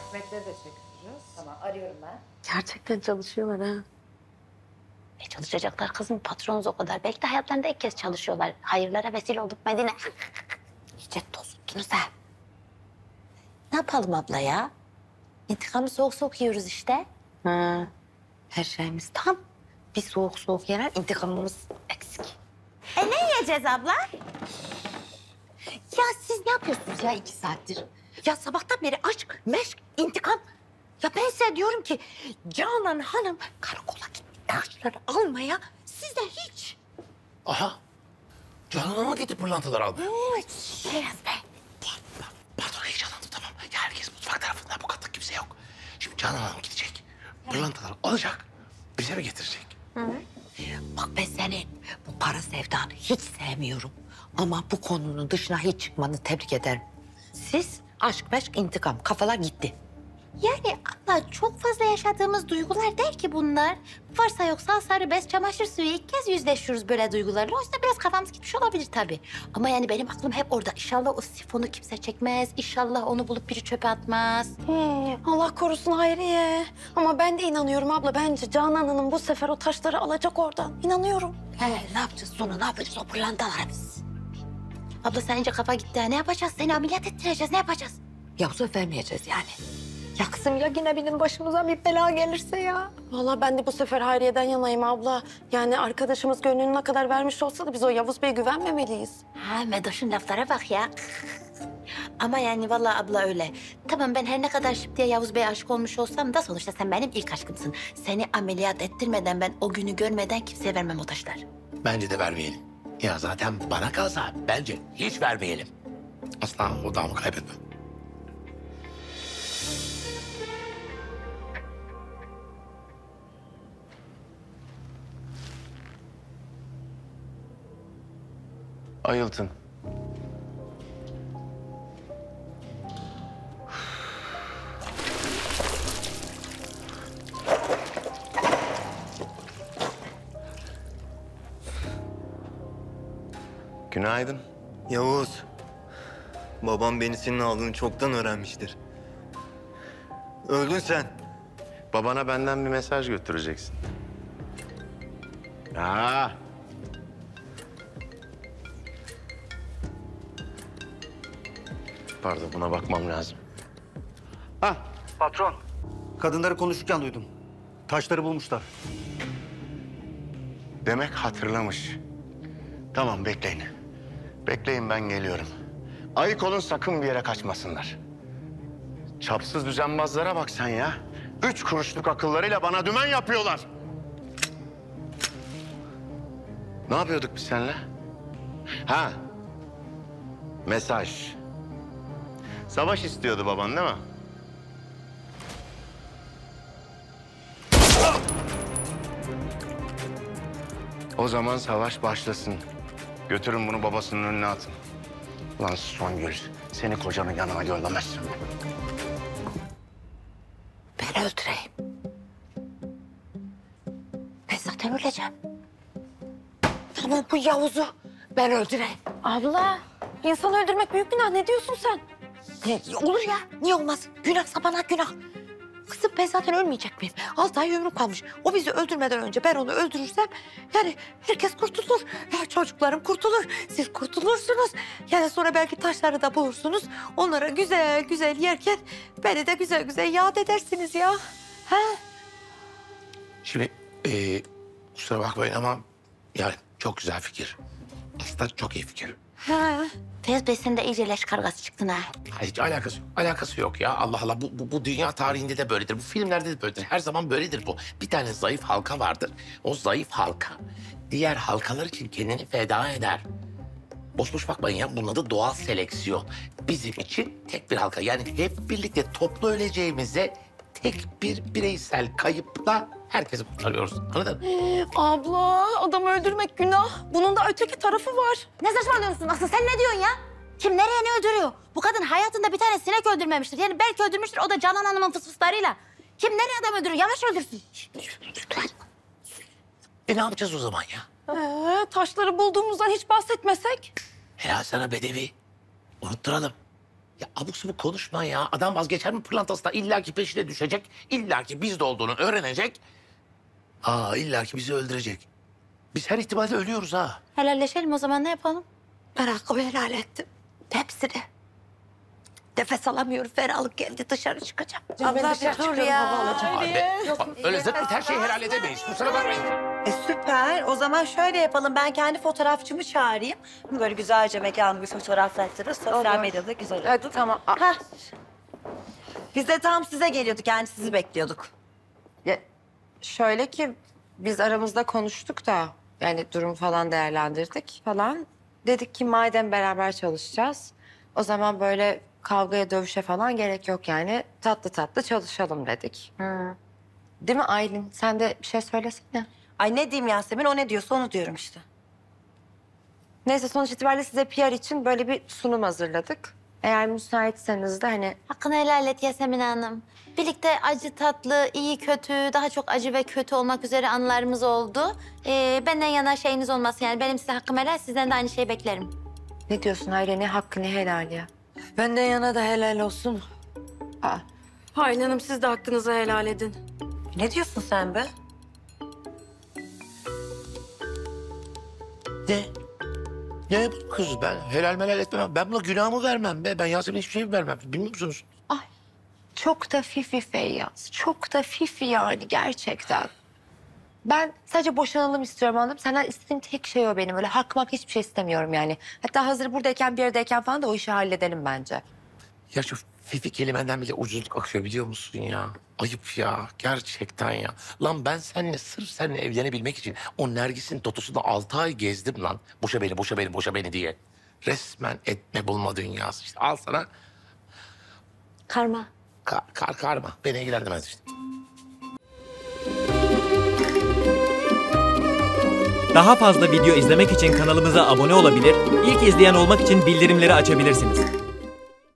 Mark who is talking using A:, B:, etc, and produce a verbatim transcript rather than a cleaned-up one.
A: Hikmet'le de çekişeceğiz.
B: Tamam, arıyorum ben.
C: Gerçekten çalışıyorlar ha.
D: E çalışacaklar kızım, patronunuz o kadar. Belki de hayatlarında ilk kez çalışıyorlar. Hayırlara vesile olduk Medine. İyice tozuttunuz ha. Ne yapalım abla ya? İntikamı soğuk soğuk yiyoruz işte.
C: Ha. Her şeyimiz tam. Bir soğuk soğuk yenen intikamımız eksik.
D: E ne yiyeceğiz abla? Ya siz ne yapıyorsunuz ya iki saattir? Ya sabahtan beri aşk, meşk, intikam. Ya ben size diyorum ki Canan Hanım karakola gitti ilaçları almaya. Siz de hiç.
E: Aha. Canına mı gitti pırlantalar almaya?
D: Oy, Beyaz Bey.
E: Pardon heyecanlandım tamam. Ya herkes mutfak tarafında bu katta kimse yok. Şimdi Canan Hanım gidecek. Pırlantaları alacak. Bize mi getirecek?
D: Bak ben senin bu para sevdanı hiç sevmiyorum. Ama bu konunun dışına hiç çıkmanı tebrik ederim. Siz aşk, meşk, intikam. Kafalar gitti. Yani abla çok fazla yaşadığımız duygular değil ki bunlar. Varsa yoksa sarı bez, çamaşır suyu ilk kez yüzleşiyoruz böyle duygularla. O yüzden biraz kafamız gitmiş olabilir tabii. Ama yani benim aklım hep orada. İnşallah o sifonu kimse çekmez. İnşallah onu bulup biri çöpe atmaz.
C: He, Allah korusun Hayriye. Ama ben de inanıyorum abla. Bence Canan Hanım bu sefer o taşları alacak oradan. İnanıyorum.
D: He, ne yapacağız sonra? Ne yapacağız o pırlantaları biz? Abla sen ince kafa gitti ha. Ne yapacağız? Seni ameliyat ettireceğiz. Ne yapacağız? Ya bu sefer vermeyeceğiz yani.
C: Ya kızım ya yine benim başımıza bir bela gelirse ya. Vallahi ben de bu sefer Hayriye'den yanayım abla. Yani arkadaşımız gönlünü ne kadar vermiş olsa da biz o Yavuz Bey'e güvenmemeliyiz.
D: Ha Medoş'un laflara bak ya. Ama yani vallahi abla öyle. Tamam ben her ne kadar Şıptı'ya Yavuz Bey'e aşık olmuş olsam da sonuçta sen benim ilk aşkımsın. Seni ameliyat ettirmeden ben o günü görmeden kimseye vermem o taşları.
E: Bence de vermeyelim. Ya zaten bana kalsa bence hiç vermeyelim. Asla odamı kaybetmem.
F: Ayıltın. Günaydın.
G: Yavuz, babam beni senin aldığını çoktan öğrenmiştir. Öldün sen.
F: Babana benden bir mesaj götüreceksin. Ha. Pardon, buna bakmam lazım.
G: Ha, patron. Kadınları konuşurken duydum. Taşları bulmuşlar.
F: Demek hatırlamış. Tamam, bekleyin. Bekleyin, ben geliyorum. Ayık olun, sakın bir yere kaçmasınlar. Çapsız düzenbazlara bak sen ya. Üç kuruşluk akıllarıyla bana dümen yapıyorlar. Ne yapıyorduk biz seninle? Ha, mesaj. Savaş istiyordu baban değil mi? O zaman savaş başlasın. Götürün bunu babasının önüne atın. Lan Songül, seni kocanın yanına göndermezsin.
D: Ben öldüreyim. Ben zaten öleceğim. Tamam bu Yavuz'u ben öldüreyim.
C: Abla, insan öldürmek büyük günah. Ne diyorsun sen?
D: Ne, olur ya. Niye olmaz? Günah sapana günah. Kızım ben zaten ölmeyecek miyim? Altı ay ömrüm kalmış. O bizi öldürmeden önce ben onu öldürürsem... yani herkes kurtulur. Ya çocuklarım kurtulur. Siz kurtulursunuz. Yani sonra belki taşları da bulursunuz. Onlara güzel güzel yerken beni de güzel güzel yad edersiniz ya. Ha?
E: Şimdi e, kusura bakmayın ama yani çok güzel fikir. Aslında çok iyi fikir.
D: Ha. Tez Bey sen de iyice leş kargası çıktın ha.
E: Hiç alakası yok. Alakası yok ya. Allah Allah. Bu, bu, bu dünya tarihinde de böyledir. Bu filmlerde de böyledir. Her zaman böyledir bu. Bir tane zayıf halka vardır. O zayıf halka diğer halkalar için kendini feda eder. Boş boş bakmayın ya. Bunun adı doğal seleksiyon. Bizim için tek bir halka. Yani hep birlikte toplu öleceğimize tek bir bireysel kayıpla herkesi kurtarıyoruz. Anladın mı?
C: Ee, abla, adamı öldürmek günah. Bunun da öteki tarafı var.
D: Ne saçmalıyorsun Aslı? Sen ne diyorsun ya? Kim nereye ne öldürüyor? Bu kadın hayatında bir tane sinek öldürmemiştir. Yani belki öldürmüştür o da Canan Hanım'ın fısfıslarıyla. Kim nereye adam öldürüyor? Yavaş öldürsün.
E: E ne yapacağız o zaman ya?
C: Ee, taşları bulduğumuzdan hiç bahsetmesek.
E: Ya sana Bedevi. Unutturalım. Ya abuk subuk konuşma ya. Adam vazgeçer mi pırlantasına? İlla ki peşine düşecek. İlla ki bizde olduğunu öğrenecek. Aa illa ki bizi öldürecek. Biz her ihtimalle ölüyoruz ha.
D: Helalleşelim o zaman, ne yapalım?
C: Ben hakkımı helal ettim. Hepsini. Nefes alamıyorum. Ferahlık geldi. Dışarı çıkacağım.
D: Abla bir dur ya.
E: Anne, bak, öyle zaten her şeyi helal edemeyiz. Kusura bakmayın.
A: E süper. O zaman şöyle yapalım. Ben kendi fotoğrafçımı çağırayım. Böyle güzelce mekanı bir fotoğraflaştırırız. Sosyal
C: Olur.
A: medyada güzel olur.
C: Hadi tamam. Aa,
A: Hah. Biz de tam size geliyorduk. Yani sizi bekliyorduk.
C: ya, şöyle ki biz aramızda konuştuk da yani durum falan değerlendirdik falan. Dedik ki madem beraber çalışacağız o zaman böyle kavgaya dövüşe falan gerek yok yani. Tatlı tatlı çalışalım dedik. Değil mi Aylin? Sen de bir şey söylesene.
A: Ay ne diyeyim Yasemin? O ne diyorsa onu diyorum işte.
C: Neyse sonuç itibariyle size P R için böyle bir sunum hazırladık. Eğer müsaitseniz de hani
D: Hakkını helal et Yasemin Hanım. Birlikte acı tatlı, iyi kötü, daha çok acı ve kötü olmak üzere anılarımız oldu. Ee, benden yana şeyiniz olmasın yani. Benim size hakkım helal, sizden de aynı şeyi beklerim.
C: ne diyorsun Aylin? Ne hakkı ne helal ya?
B: Benden yana da helal olsun.
C: Aa,
B: Aylin Hanım siz de hakkınızı helal edin.
A: Ne diyorsun sen be?
E: Ne? Ne bu kız? Ben helal melal etmem. Ben buna günahımı vermem be. Ben Yasemin'e hiçbir şey vermem. Bilmiyor musunuz?
C: çok da fifi Feyyaz. Çok da fifi yani gerçekten. Ben sadece boşanalım istiyorum anladım. Senden istediğim tek şey o benim. Öyle hakmak hiçbir şey istemiyorum yani. Hatta hazır buradayken bir yerdeyken falan da o işi halledelim bence.
E: Ya şu Fifi kelimenden bile ucuzluk akıyor biliyor musun ya? Ayıp ya. Gerçekten ya. Lan ben seninle sırf seninle evlenebilmek için o Nergis'in totusunda altı ay gezdim lan. Boşa beni, boşa beni, boşa beni diye. Resmen etme bulma dünyası işte. Al sana
D: Karma.
E: kar, kar karma. Beni ilgilendirmez işte.
H: Daha fazla video izlemek için kanalımıza abone olabilir, ilk izleyen olmak için bildirimleri açabilirsiniz.